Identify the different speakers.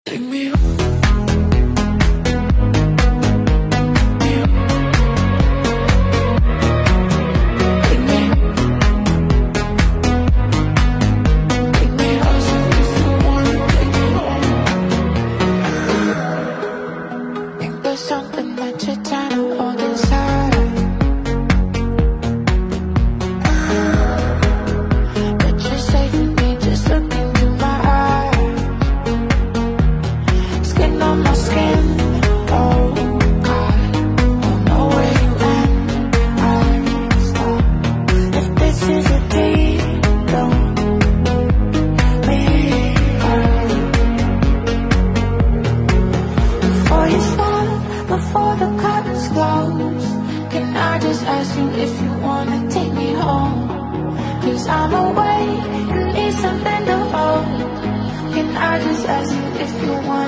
Speaker 1: Take me home.
Speaker 2: Something that you're trying to hold inside, but you're safe with me, just look into my eyes. Skin on my skin, oh God, don't know where you end, I stop. If this is a deed, don't leave her. Before you start, before the curtains close, can I just ask you if you wanna take me home? Cause I'm away and need something to hold. Can I just ask you if you wanna